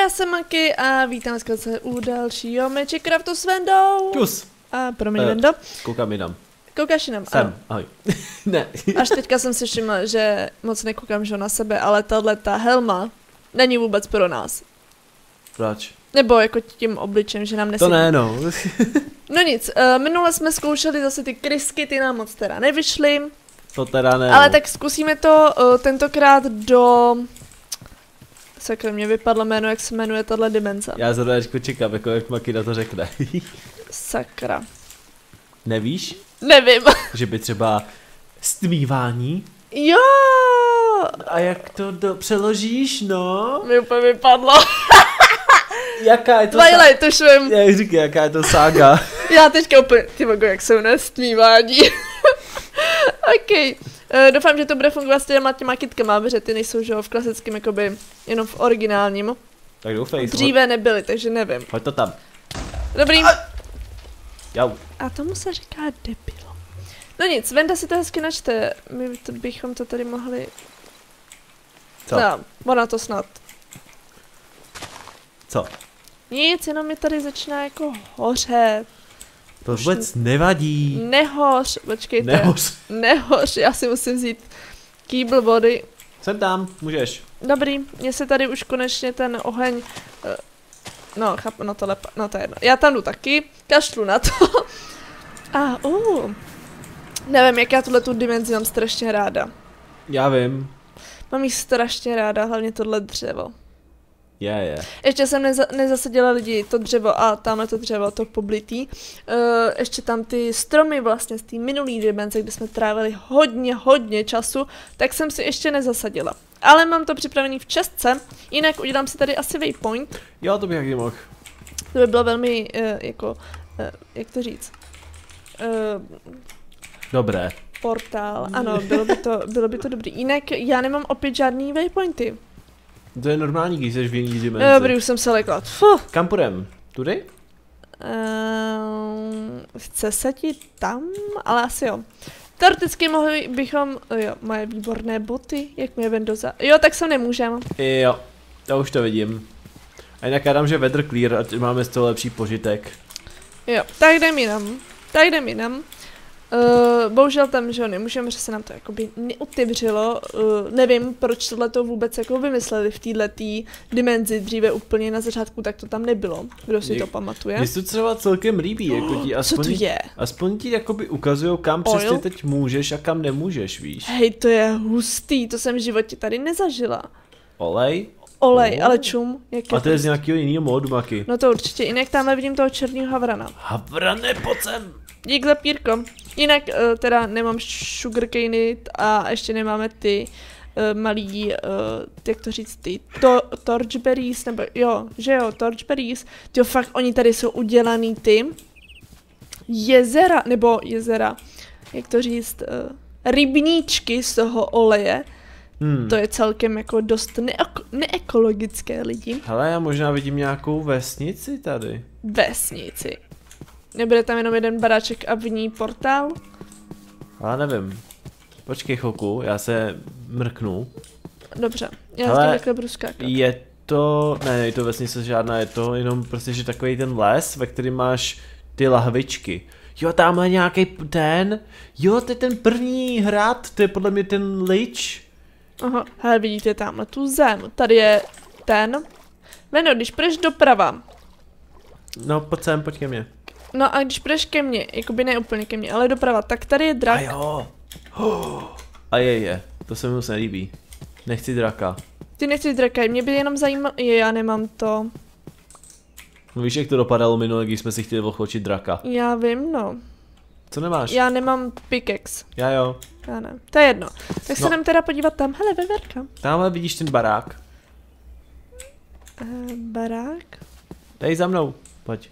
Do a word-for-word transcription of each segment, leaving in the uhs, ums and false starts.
já jsem Maki a vítám vás se u dalšího Matchcraftu s Vendou. Čus. A promiň, Uh, Vendo. Koukám jinam. Koukáš jinam? Jsem, ano. ahoj. Ne. Až teďka jsem si všimla, že moc nekoukám že na sebe, ale tahle ta helma není vůbec pro nás. Proč? Nebo jako tím obličem, že nám nesedí. To ne, no. No nic, uh, minule jsme zkoušeli zase ty krysky, ty nám moc teda nevyšly. To teda ne. Ale no. tak zkusíme to uh, tentokrát do... Sakra, mě vypadlo jméno, jak se jmenuje tahle dimenze. Já zrovna čekám, jako jak Maki na to řekne. Sakra. Nevíš? Nevím. Že by třeba stmívání? Jo. A jak to do... přeložíš, no? Mi úplně vypadlo. Jaká je to Twilight, to švím. Jak říkám, jaká je to sága? Já teďka úplně, ty mogo, jak se jmenuje stmívání. OK. Uh, doufám, že to bude fungovat s těma těma kytkama, protože ty nejsou, že jo, v klasickém, jakoby, jenom v originálním. Tak doufej. Dříve nebyly, takže nevím. Hoď to tam. Dobrý. Jau. A tomu se říká debil. No nic, Venda si to hezky načte. My to bychom to tady mohli... Co? No, ona to snad. Co? Nic, jenom mi tady začíná jako hořet. To vůbec nevadí. Nehoř, počkejte. Nehoř. Nehoř, já si musím vzít kýbl vody. Jsem tam, můžeš. Dobrý, mně se tady už konečně ten oheň... Uh, no, chápu, no to lepa, no to je jedno. Já tam jdu taky, kašlu na to. A, ah, uh. Nevím, jak já tuhle tu dimenzi mám strašně ráda. Já vím. Mám jí strašně ráda, hlavně tohle dřevo. Je, yeah, je. Yeah. Ještě jsem neza, nezasadila lidi to dřevo a tamhle to dřevo, to poblitý. Uh, ještě tam ty stromy vlastně z té minulý dimenze, kde jsme trávili hodně, hodně času, tak jsem si ještě nezasadila. Ale mám to připravený v čestce, jinak udělám si tady asi waypoint. Jo, to bych taky mohl. To by bylo velmi, uh, jako, uh, jak to říct? Uh, Dobré. portál, ano, bylo by to, bylo by to dobrý. Jinak já nemám opět žádný waypointy. To je normální, když jsi v jiný dimenzi. Dobrý, už jsem se lekla. Fuh. Kam půjdem? Tudy? Um, chce se ti tam? Ale asi jo. Teoreticky mohli bychom, jo, moje výborné boty, jak mě Vendoza. Jo, tak se nemůžem. Jo, já už to vidím. A jinak já dám, že weather clear, ať máme z toho lepší požitek. Jo, tak jdem jinam. Tak jdem jinam. Uh, bohužel tam, že jo, nemůžeme, že se nám to jakoby neotevřelo. Uh, nevím, proč tohle to vůbec jako vymysleli v této dimenzi dříve úplně na začátku, tak to tam nebylo. Kdo si Něk... to pamatuje? Mně se to třeba celkem líbí, oh, jako ti aspoň, co to je? aspoň ti jakoby ukazujou, kam Oil? přesně teď můžeš a kam nemůžeš, víš. Hej, to je hustý, to jsem v životě tady nezažila. Olej? Olej, Oh. ale čum. Jak A to je z nějakého jiného módu, Maki. No to určitě, jinak tamhle vidím toho černého havrana. Havrane, pojď sem! Dík za pírko. Jinak uh, teda nemám sugarcany a ještě nemáme ty uh, malý, uh, jak to říct, ty to, torchberries, nebo jo, že jo, torchberries. Tyjo, fakt oni tady jsou udělaný ty jezera, nebo jezera, jak to říct, uh, rybníčky z toho oleje. Hmm. To je celkem jako dost neeko neekologické lidi. Hele, já možná vidím nějakou vesnici tady. Vesnici. Nebude tam jenom jeden baráček a v ní portál? Já nevím. Počkej chvilku, já se mrknu. Dobře, já Hele, zde takhle budu skákat. Je to, ne, je to vesnice žádná, je to jenom prostě, že takový ten les, ve kterém máš ty lahvičky. Jo, tamhle nějaký ten, jo, to je ten první hrad, to je podle mě ten Lich. Aha, hele, vidíte tamhle tu zem, tady je ten. Veno, když půjdeš doprava. No, pojď sem, pojď ke mně. No a když půjdeš ke mně, jakoby ne úplně ke mně, ale doprava, tak tady je drak. A jo. Oh. A je, je, to se mi moc nelíbí. Nechci draka. Ty nechceš draka, mě by jenom zajímalo, je, já nemám to. No víš, jak to dopadalo minule, když jsme si chtěli ochločit draka. Já vím, no. Co nemáš? Já nemám pickaxe. Já jo. Já ne, to je jedno. Tak se No. nám teda podívat tam, hele, veverka. Tamhle vidíš ten barák. Uh, barák? Dej za mnou, pojď.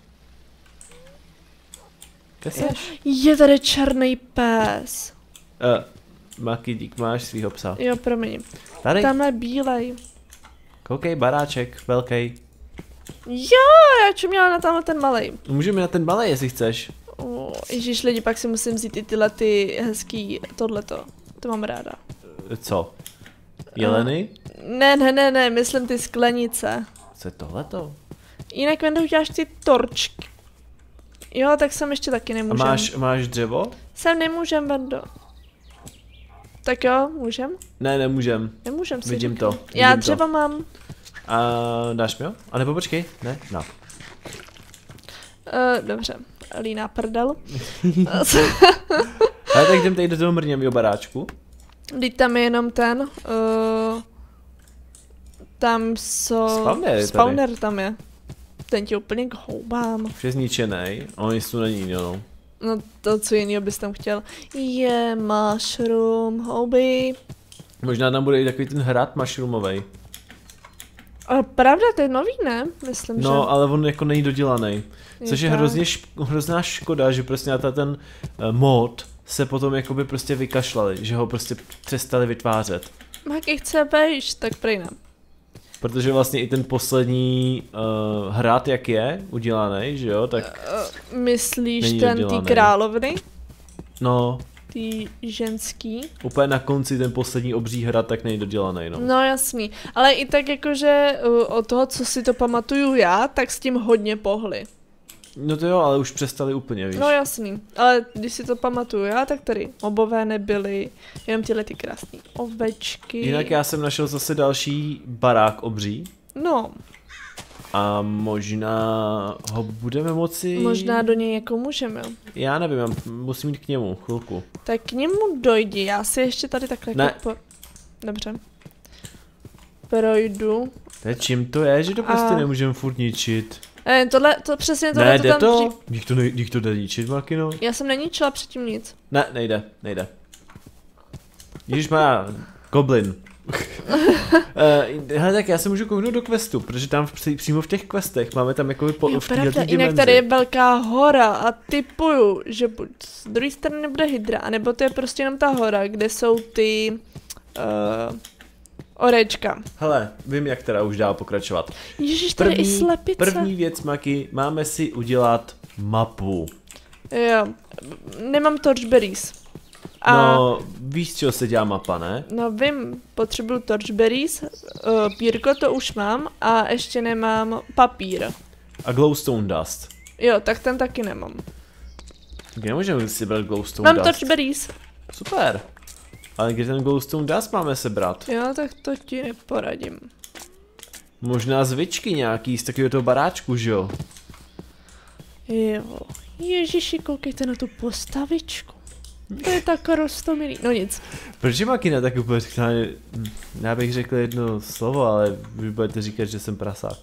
Kde seš? Je tady černý pes. Uh, Maki, dík, máš svýho psa. Jo, promiň. Tady, Tamhle bílej. koukej, baráček, velký. Jo, já čuměla na tamhle ten malej. Můžeme na ten malý, jestli chceš. Oh, ježíš lidi, pak si musím vzít i tyhle ty hezký, tohleto. To mám ráda. Co? Jeleny? Uh, ne, ne, ne, ne, myslím ty sklenice. Co je tohleto? Jinak Vendo, uděláš ty torčky. Jo, tak sem ještě taky nemůžem. A máš, máš dřevo? Sem nemůžem, Vendo. Tak jo, můžem? Ne, nemůžem. Nemůžem si Vidím říkat. to. Vidím Já to. dřeva mám. A dáš mi ho? A nebo počkej, ne? No. Uh, dobře, líná prdel. Ale tak jdem tady do toho mrňavýho baráčku. Vždyť tam je jenom ten, uh, tam jsou... Spawner je Spawner tam je. Ten tě úplně k houbám. Už je zničenej, on nic tu není, no. No to, co jiného bys tam chtěl. Je mushroom, houby. Možná tam bude i takový ten hrad mushroomovej. A pravda, to je nový, ne? Myslím, No, že... ale on jako není dodělaný. Což je tak. hrozně šk- hrozná škoda, že prostě na ten uh, mod se potom jakoby prostě vykašlali, že ho prostě přestali vytvářet. Maky chce bejš, tak prej ne. Protože vlastně i ten poslední uh, hrad, jak je udělaný, že jo, tak Uh, myslíš není ten dodělaný. tý královny? No, Tý ženský? úplně na konci ten poslední obří hrad tak není dodělaný, no. No jasný, ale i tak jakože uh, od toho, co si to pamatuju já, tak s tím hodně pohli. No to jo, ale už přestali úplně, víš. No jasný, ale když si to pamatuju já, tak tady mobové nebyly, jenom tyhle ty krásné ovečky. Jinak já jsem našel zase další barák obří No, a možná ho budeme moci... možná do něj jako můžeme. Já nevím, já musím jít k němu, chvilku. Tak k němu dojdi, já si ještě tady takhle Ne. po... Dobře. Projdu. To je čím to je, že to prostě A- nemůžeme furt ničit? Eh, tohle, to přesně tohle Ne, to jde tam to? dřív... Dík to, ne, dík to jde ničit, Makino? Já jsem neničila předtím nic. Ne, nejde, nejde. Ježiš má goblin. uh, hele, tak já se můžu kouknout do questu, protože tam v, přímo v těch questech máme tam jako po, Jo, v pravda, této jinak dimenzi. tady je velká hora a typuju, že buď z druhé strany nebude hydra, anebo to je prostě jenom ta hora, kde jsou ty uh, orečka. Hele, vím, jak teda už dál pokračovat. Ježiš, tady i slepice. první věc, Maki, máme si udělat mapu. Jo, nemám torchberries. A No, víš, z čeho se dělá mapa, ne? no vím, potřebuju torchberries, uh, pírko to už mám a ještě nemám papír. A glowstone dust. Jo, tak ten taky nemám. Kde můžeme si brát glowstone Mám dust? torchberries. Super. Ale kde ten glowstone dust máme sebrat? Jo, tak to ti neporadím. Možná zvyčky nějaký z takového toho baráčku, že jo? Jo, ježiši, koukejte na tu postavičku. To je tak rostomilý. No nic. Proč je Makina tak úplně říká, já bych řekl jedno slovo, ale vy budete říkat, že jsem prasák.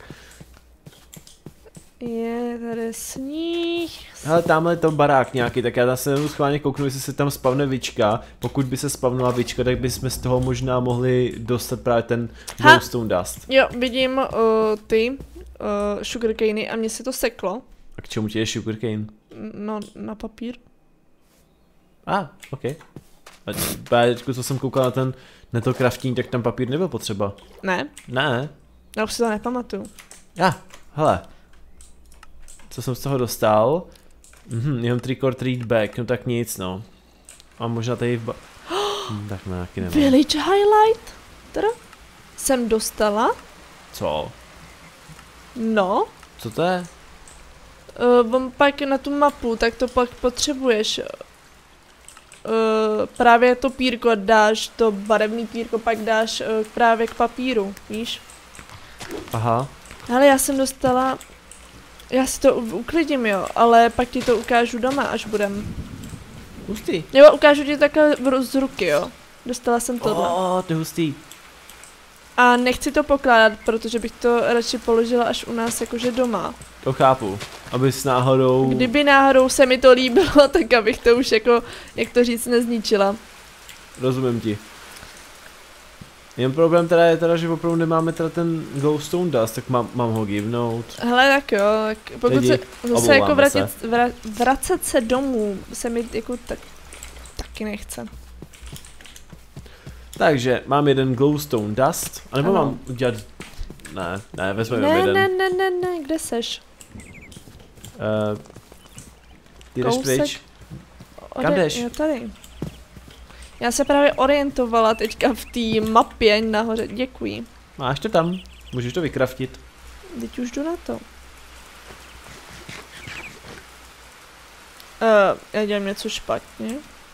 Je tady sníh. Hele, tamhle je to barák nějaký, tak já se jenom schválně kouknu, jestli se tam spavne vička. Pokud by se spavnula vička, tak bychom z toho možná mohli dostat právě ten Ha! glowstone dust. Jo, vidím uh, ty uh, sugarcany a mně se to seklo. A k čemu ti je sugarcane? No, na papír. A, ah, ok. A právě teďko, co jsem koukal na ten na to crafting, tak tam papír nebyl potřeba. Ne, Ne. já už si to nepamatuju. Já, ah, hele. Co jsem z toho dostal? Mhm, jenom trick or treat back, no tak nic, no. A možná tady v ba... hm, tak ne, taky nemám. Village highlight? Teda? Jsem dostala? Co? No. Co to je? Uh, on pak na tu mapu, tak to pak potřebuješ. Uh, právě to pírko dáš, to barevný pírko pak dáš uh, právě k papíru, víš? Aha. Ale já jsem dostala, já si to u- uklidím, jo, ale pak ti to ukážu doma, až budem. Hustý. Jo, ukážu ti takhle v ru- z ruky, jo. Dostala jsem tohle. Oh, to je hustý. A nechci to pokládat, protože bych to radši položila až u nás jakože doma. To chápu. Aby s náhodou... Kdyby náhodou se mi to líbilo, tak abych to už jako, jak to říct, nezničila. Rozumím ti. Jen problém teda je teda, že opravdu nemáme teda ten glowstone dust, tak mám, mám ho givnout. Hele, tak jo, tak pokud Lidi, se zase omlouváme jako vratit, se. vra, vracet se domů se mi jako tak, taky nechce. Takže mám jeden glowstone dust, anebo Ano. mám udělat... Ne, ne, vezmeme Ne, jeden. ne, ne, ne, ne, kde seš? Uh, ty jdeš Kousek. pryč? Ode, Kam jdeš? Jo, tady. Já se právě orientovala teďka v té mapě nahoře, děkuji. Máš to tam, můžeš to vykraftit. teď už jdu na to. Uh, já dělám něco špatně.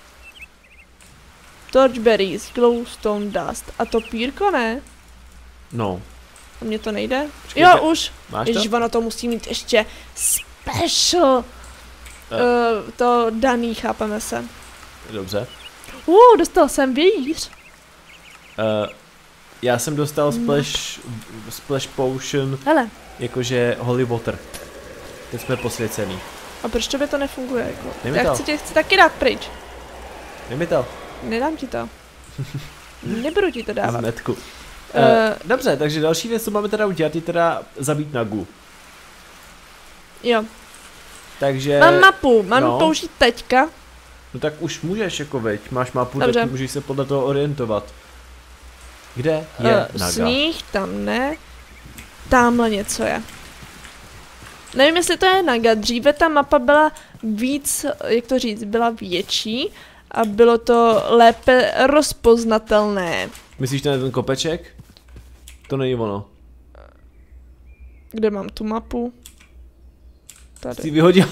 Torchberries, glowstone dust. A to pírko ne? No. A mně to nejde? Počkej, jo, te... už. Máš Ježiš, to? ono to musí mít ještě special. Uh. Uh, to daný, chápeme se. Dobře. Uh, dostal jsem vějíř. Uh, já jsem dostal splash, no. splash potion, hele. Jakože holy water. Teď jsme posvěcený. A proč to by to nefunguje? Jako? Dej Já chci tě chci taky dát pryč. Dej mi to. Nedám ti to. Nebudu ti to dávat. Zmetku. Uh, Uh, dobře, takže další věc, co máme teda udělat, je teda zabít Nagu. Jo. Takže... Mám mapu, mám no. použít teďka. No tak už můžeš jako veď, máš mapu, dobře. Tak můžeš se podle toho orientovat. Kde je uh, Naga? Sníh, tam ne. Tamhle něco je. Nevím, jestli to je Naga. Dříve ta mapa byla víc, jak to říct, byla větší a bylo to lépe rozpoznatelné. Myslíš ten, ten kopeček? To není ono. Kde mám tu mapu? Tady. Jsi vyhodil?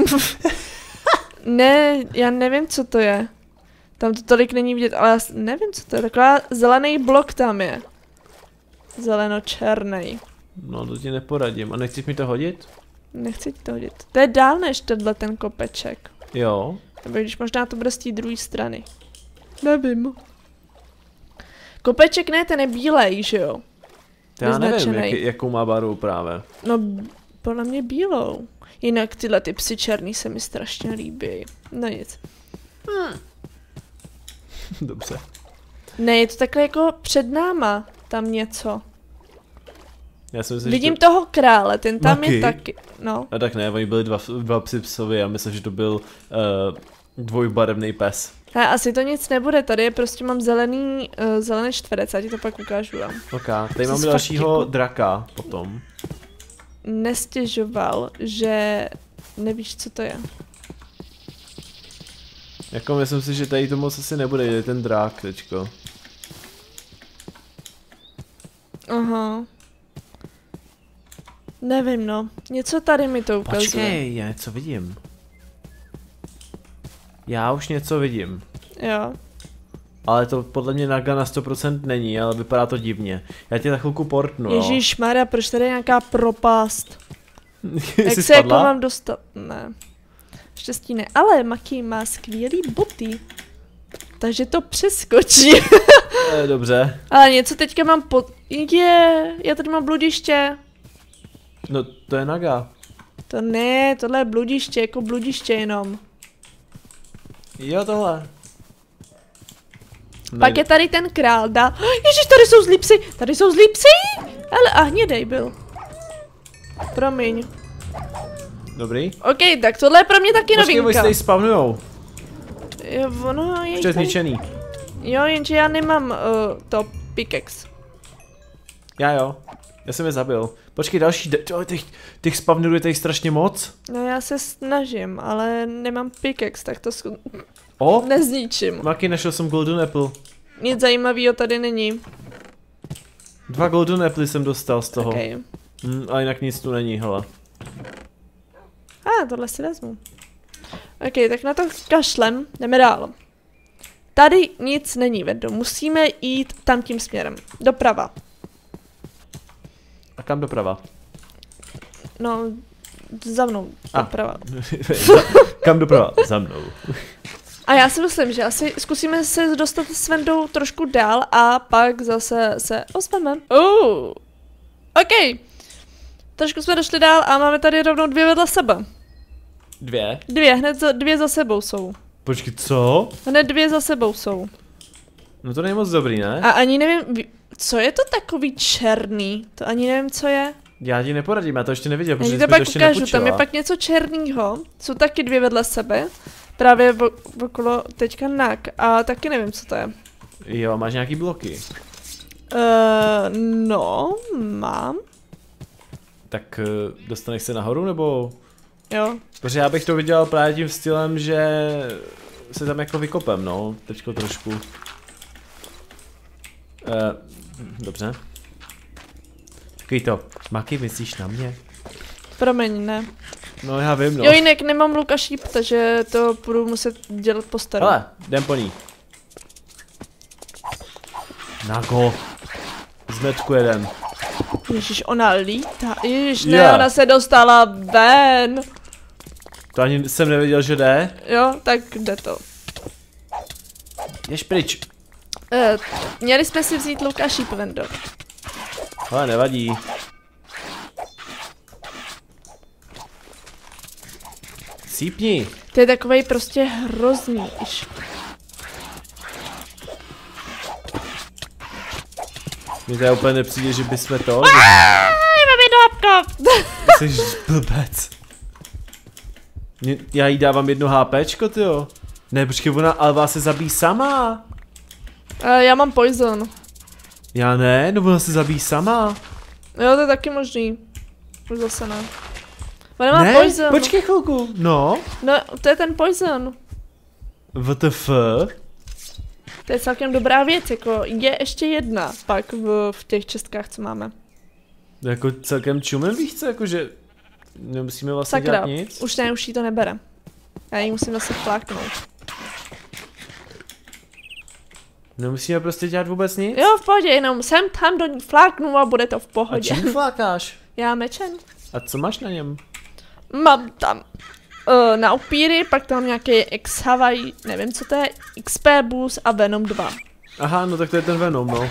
Ne, já nevím, co to je. Tam to tolik není vidět, ale já nevím, co to je. Taková zelený blok tam je. Zeleno-černý. No, to ti neporadím. A nechceš mi to hodit? Nechci ti to hodit. To je dál než tenhle ten kopeček. Jo. Nebo když možná to bude z té druhé strany. Nevím. Kopeček ne, ten je bílej, že jo? To já nevím, jak, jakou má barvu právě. No, podle mě bílou. Jinak tyhle ty psy černý se mi strašně líbí. No nic. Hmm. Dobře. Ne, je to takhle jako před náma. Tam něco. Já jsem myslím, vidím to... toho krále, ten tam Maki? je taky. No. A tak ne, oni byli dva, dva psy psovi, já myslím, že to byl uh, dvojbarevný pes. A asi to nic nebude, tady je prostě mám zelený, uh, zelený čtverec, já ti to pak ukážu. Já. Ok, tady máme dalšího jako... draka potom. Nestěžoval, že nevíš, co to je. Jako myslím si, že tady to moc asi nebude, je ten drak teďko. Aha. Nevím no, něco tady mi to ukazuje. Počkej, já něco vidím. Já už něco vidím. Jo. Ale to podle mě Naga na sto procent není, ale vypadá to divně. Já tě za chvilku portnu, jo. Ježíšmarja, proč tady je nějaká propast? Jak Jsi se jako spadla? mám dostat? Ne. Štěstí ne, ale Maki má skvělý boty. Takže to přeskočí. e, dobře. Ale něco teďka mám pod... Je, já tady mám bludiště. No to je Naga. To ne, tohle je bludiště, jako bludiště jenom. Jo, tohle. Pak je tady ten král, dá... Ježiš, tady jsou zlí psy, tady jsou zlí psy! Ale a hnědej byl. Promiň. Dobrý. OK, tak tohle je pro mě taky Počkej, novinka. oni se tady spavnujou. Jo, ono je Ještě tady... zničený. Jo, jenže já nemám uh, to pickaxe. Já jo. Já jsem je zabil. Počkej, další, de- těch, těch spavnů je tady strašně moc. No já se snažím, ale nemám pickaxe, tak to sk- O, nezničím. Maki, našel jsem golden apple. Nic zajímavého tady není. Dva golden apple jsem dostal z toho. Okay. Hmm, a jinak nic tu není, hele. A, ah, tohle si vezmu. OK, tak na to kašlem, jdeme dál. Tady nic není, Vedo, musíme jít tam tím směrem. Doprava. A kam doprava? No, za mnou, doprava. Kam doprava? Za mnou. A já si myslím, že asi zkusíme se dostat s Vendou trošku dál a pak zase se ozveme. Uh. OK. Trošku jsme došli dál a máme tady rovnou dvě vedle sebe. Dvě? Dvě, hned za, dvě za sebou jsou. Počkej, co? Hned dvě za sebou jsou. No to není moc dobrý, ne? A ani nevím, co je to takový černý? To ani nevím, co je. Já ti neporadím, já to ještě neviděl, Já protože ti jsi to mi to pak ještě ukážu, nepůjčila. tam je pak něco černýho. Jsou taky dvě vedle sebe. Právě okolo teďka Nag. A taky nevím, co to je. Jo, máš nějaký bloky. Uh, no, mám. Tak uh, dostaneš se nahoru, nebo? Jo. Protože já bych to viděl právě tím stylem, že se tam jako vykopem, no, teďko trošku. Uh, dobře. Takový to, Maki, myslíš na mě? Promiň, ne. No já vím, no. Jo, jinak nemám luk a šíp, takže to budu muset dělat po staru. Hele, jdem po ní. Nago. Zmetku jeden. Ježíš, ona lítá. Ježíš, ne, Yeah. ona se dostala ven. To ani jsem nevěděl, že jde. Jo, tak jde to. Jež pryč. E, měli jsme si vzít luk a šíp, Vendo. Ale nevadí. Sípni. To je takovej prostě hrozný. Iš. Mně to úplně nepřijde, že bychom to... Mám jedno hapko. Jsi blbec. Mě, já jí dávám jedno HPčko, tyjo. Ne, počkej, ona Alva se zabíjí sama. E, já mám poison. Já ne, no ona se zabíjí sama. Jo, to je taky možný. Už zase ne. Ona má Ne, poison. počkej chvilku. No. No, to je ten poison. W T F. To je celkem dobrá věc, jako je ještě jedna pak v, v těch čestkách, co máme. Jako celkem čumem, víš co, jakože nemusíme vlastně Sakra, dělat nic. už ne, už jí to nebere. Já jí musím zase fláknout. Nemusíme prostě dělat vůbec nic? Jo, v pohodě, jenom sem tam do ní fláknu a bude to v A pohodě. čím flákáš? Já mečem. A co máš na něm? Mám tam uh, na upíry, pak tam mám nějaký X-Hawaii, nevím co to je, X P Boost a Venom dva. Aha, no tak to je ten Venom, no.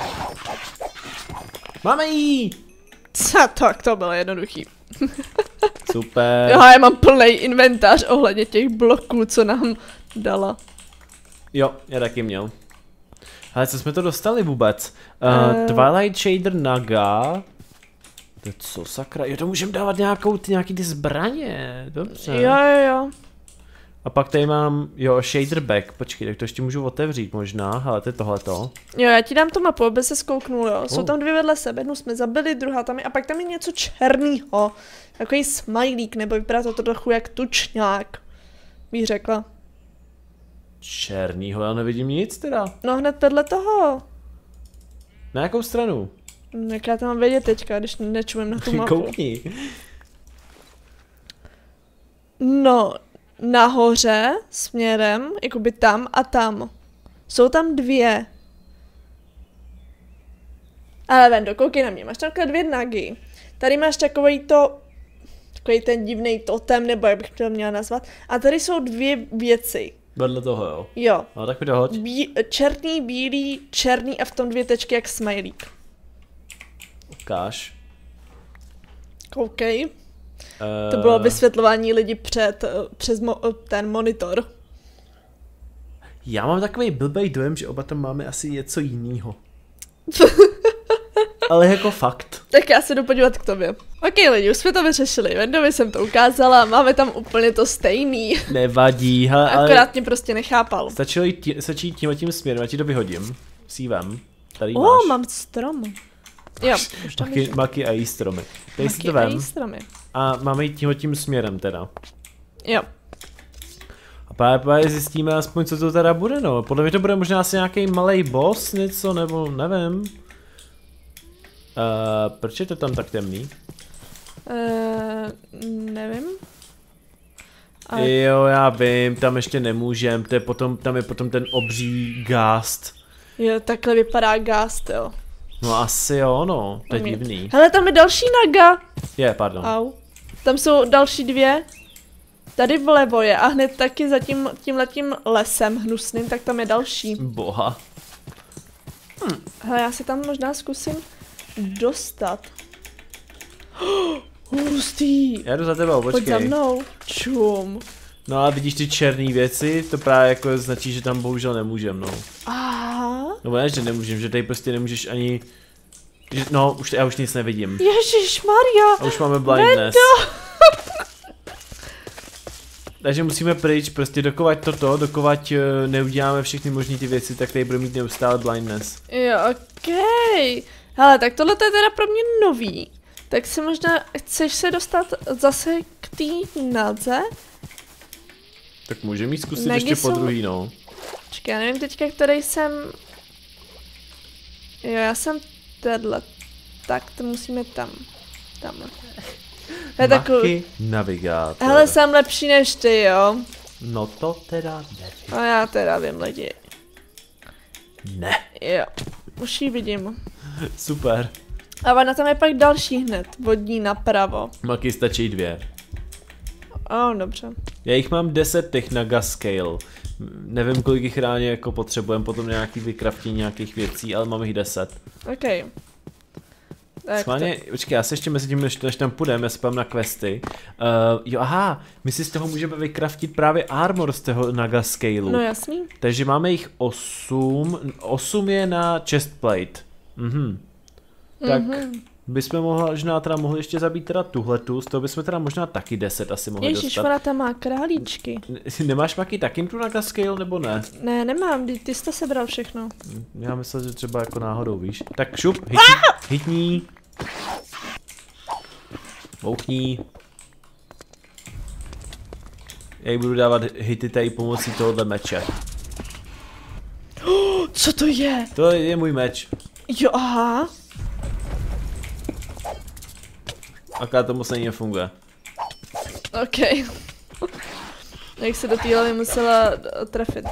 Máme jí! Co, tak to bylo jednoduchý. Super. Jo, já mám plný inventář ohledně těch bloků, co nám dala. Jo, já taky měl. Ale co jsme to dostali vůbec? Uh, Eh. Twilight Shader Naga. To je co sakra? Jo, to můžeme dávat nějakou, ty, nějaký ty zbraně. Dobře. Jo, jo, jo. A pak tady mám, jo, Shader Back. Počkej, tak to ještě můžu otevřít možná. Hele, to je tohleto. Jo, já ti dám tu mapu, aby se zkouknul, jo. Jsou Oh. tam dvě vedle sebe, jednu jsme zabili, druhá tam je, a pak tam je něco černýho. Takový smajlík, nebo vypadá to trochu jak tučňák, bych řekla. Černýho, já nevidím nic teda. No hned vedle toho. Na jakou stranu? Hm, Jak já to mám vědět teďka, když nečumím na tu mapu. Koukni. No, nahoře, směrem, jakoby tam a tam. Jsou tam dvě. Ale Vendo, koukej na mě, máš takhle dvě nagy. Tady máš takový to, takový ten divný totem, nebo jak bych to měla nazvat. A tady jsou dvě věci. Vedle toho, jo. Jo. No tak mi dohoď. Bí, černý, bílý, černý a v tom dvě tečky jak smajlík. Ukáž. Koukej. Uh, To bylo vysvětlování lidí před, eh, přes mo, eh, ten monitor. Já mám takový blbej dojem, že oba tam máme asi něco jiného. Ale jako fakt. Tak já se jdu podívat k tobě. Ok lidi, už jsme to vyřešili, Vendovi jsem to ukázala, máme tam úplně to stejný. Nevadí, hele, ale Akorát mě prostě nechápal. stačilo jít, tí, stačí tím a tím směrem, já ti to vyhodím. Sívem. Tady O, máš. oh, mám strom. Jo, už tam Maky, je. maky a jí stromy. Tady si Maky to a vem. jí stromy. A máme jít tímhle tím směrem teda. Jo. A právě, právě zjistíme aspoň, co to teda bude, no. Podle mě to bude možná asi nějaký malý boss, něco, nebo nevím. Uh, proč je to tam tak temný? Uh, nevím. Ale Jo, já vím, tam ještě nemůžem, to je potom, tam je potom ten obří gást. jo, takhle vypadá gást, jo. No asi jo, no, to je Tam je- divný. Hele, tam je další naga. Je, pardon. Au. Tam jsou další dvě. Tady vlevo je a hned taky za tím, tímhletím lesem hnusným, tak tam je další. Boha. Hele, já se tam možná zkusím dostat. Hustý. Já jdu za tebou, Pojď za počkej. mnou. Čum. No a vidíš ty černé věci, to právě jako značí, že tam bohužel nemůžem, no. Aha. No ne, že nemůžem, že tady prostě nemůžeš ani... Že, no, už, já už nic nevidím. Ježíš Maria. A už máme blindness. Takže musíme pryč, prostě dokovat toto, dokovat uh, neuděláme všechny možné ty věci, tak tady budeme mít neustále blindness. Jo, okej. Hele, tak tohle je teda pro mě nový. Tak si možná, chceš se dostat zase k té nadze? Tak můžeme jít zkusit Nagy ještě po jsou- druhý, no. Počkej, já nevím teďka, který jsem... Jo, já jsem tenhle. tak to musíme tam. Tamhle. To je takový... navigátor. Hele, jsem lepší než ty, jo? No to teda nevím. A já teda vím, lidi. Ne. Jo, už ji vidím. Super. A na tam je pak další hned, vodní napravo. Maky stačí dvě. O, dobře. Já jich mám deset těch na gas scale. Nevím, kolik jich ráně jako potřebujeme, potom nějaký vykraftění nějakých věcí, ale mám jich deset. OK. Schválně, to... počkej, já se ještě mezi tím, než, než tam půjdeme, já se pám na questy. Uh, jo, aha, my si z toho můžeme vykraftit právě armor z toho na gas scaleu. No jasný. Takže máme jich osm, osm je na chestplate. Mhm. Tak mm-hmm. bychom možná teda mohli ještě zabít teda tuhletu, z toho bychom teda možná taky deset asi mohli Ježiš, dostat. ona tam má králíčky. Nemáš Maky taky tu na gas scale, nebo ne? Ne, nemám, ty, ty jsi to sebral všechno. Já myslel, že třeba jako náhodou, víš. Tak šup, hitní, hitní. Bouchní. Já jí budu dávat hity tady pomocí tohohle meče. Co to je? To je můj meč. Jo, aha. Aká to moc není funguje. OK. Jak se do té hlavy musela trefit.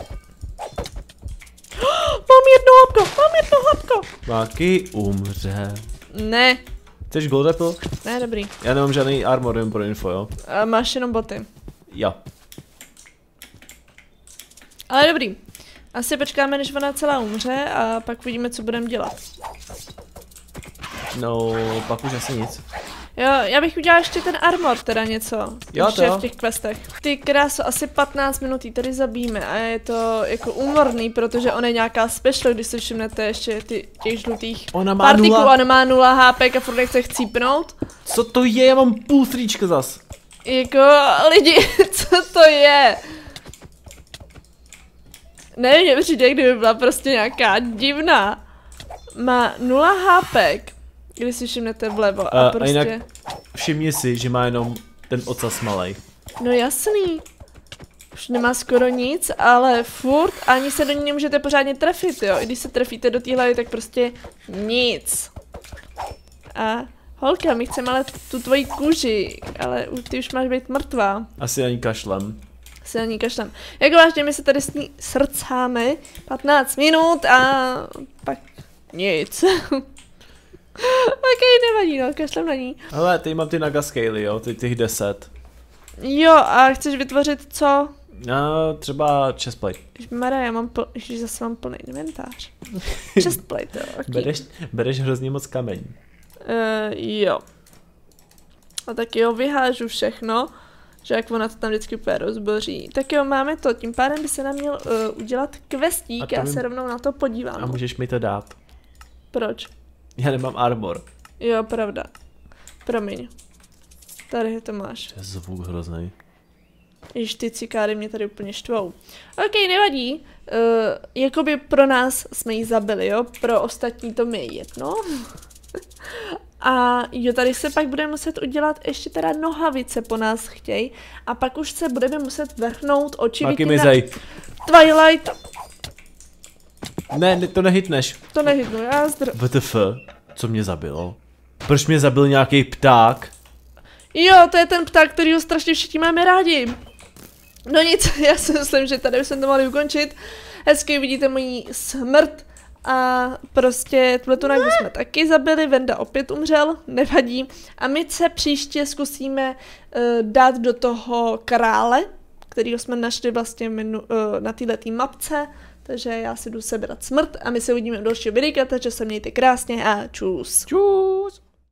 Mám jedno hapko, mám jedno hapko. Maky umře. Ne. Chceš gold apple? Ne, dobrý. Já nemám žádný armor, jen pro info, jo? A máš jenom boty. Jo. Ale dobrý. Asi počkáme, než ona celá umře a pak vidíme, co budeme dělat. No, pak už asi nic. Jo, já bych udělala ještě ten armor, teda něco. Jo, ještě to jo. v těch questech. Ty kráso, asi patnáct minut jí tady zabijeme a je to jako úmorný, protože ona je nějaká special, když si všimnete ještě ty, těch žlutých ona má partiků, nula. ona má nula há pé a furt nechce chcípnout. Co to je? Já mám půl trička zas. Jako, lidi, co to je? Nevím, mě přijde, kdyby byla prostě nějaká divná. Má nula há pé, když si všimnete vlevo a, a prostě... A jinak všimni si, že má jenom ten ocas malej. No jasný. Už nemá skoro nic, ale furt ani se do ní nemůžete pořádně trefit, jo. I když se trefíte do té hlavy, tak prostě nic. A holka, my chceme ale tu tvoji kůži, ale ty už máš být mrtvá. Asi ani kašlem. Asi ani kašlem. Jako vážně, my se tady s ní srdcáme patnáct minut a pak nic. Ok, nevadí, no, kašlem na ní. Hele, teď mám ty na gas scale, jo, ty těch deset. Jo, a chceš vytvořit co? No, třeba chestplate. Ježmara, já mám pl... Ježiš, zase mám plný inventář. Chestplate, jo, okay. Bereš, bereš hrozně moc kamení. Uh, jo. A tak jo, vyhážu všechno, že jak ona to tam vždycky úplně rozboří. Tak jo, máme to, tím pádem by se nám měl uh, udělat questík, já mi... se rovnou na to podívám. A můžeš mi to dát. Proč? Já nemám armor. Jo, pravda. Promiň. Tady to máš. To je zvuk hrozný. Ježiš, ty cikáry mě tady úplně štvou. Ok, nevadí. Uh, jakoby pro nás jsme ji zabili, jo? Pro ostatní to mi je jedno. A jo, tady se pak budeme muset udělat ještě teda nohavice po nás chtěj. A pak už se budeme muset vrhnout očividně na Twilight. Ne, ne, to nehytneš. To nehytnu, já zdr... W T F, co mě zabilo? Proč mě zabil nějaký pták? Jo, to je ten pták, kterýho strašně všichni máme rádi. No nic, já si myslím, že tady bychom to mohli ukončit. Hezky uvidíte moji smrt. A prostě tuhletu nagu jsme taky zabili, Venda opět umřel, nevadí. A my se příště zkusíme uh, dát do toho krále, kterýho jsme našli vlastně minu, uh, na této mapce. Takže já si jdu sebrat smrt a my se uvidíme u dalšího videa, takže se mějte krásně a čus. Čus.